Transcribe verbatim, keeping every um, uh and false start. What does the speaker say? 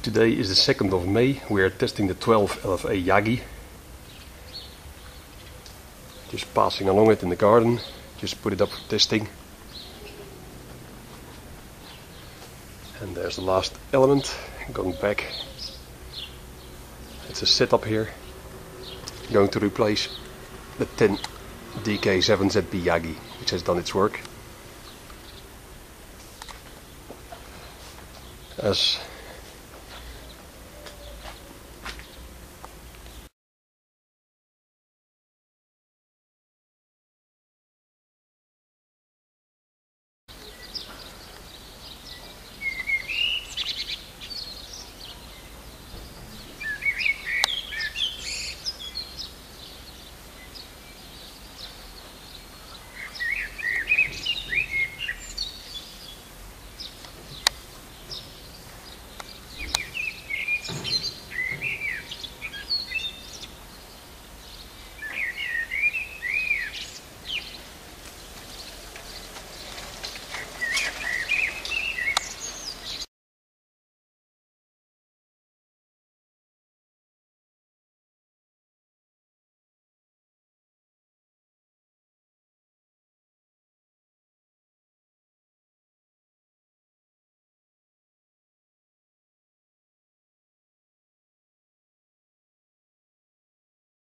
Today is the second of May. We are testing the twelve L F A Yagi. Just passing along it in the garden. Just put it up for testing. And there's the last element. Going back. It's a setup here. Going to replace the ten D K seven Z P Yagi, which has done its work. As